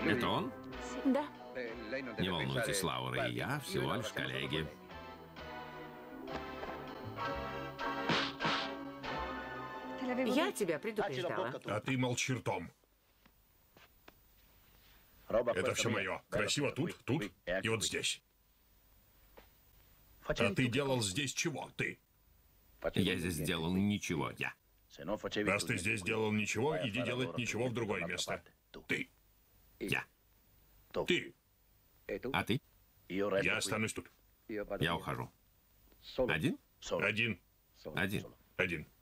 Это он? Да. Не волнуйтесь, Лаура и я всего лишь коллеги. Я тебя предупреждала. А ты молчи ртом. Это все мое. Красиво тут, тут и вот здесь. А ты делал здесь чего? Ты? Я здесь сделал ничего, я. Раз ты здесь делал ничего, иди делать ничего в другое место. Ты. Я. Ты. А ты? Я останусь тут. Я ухожу. Один? Один. Один. Один.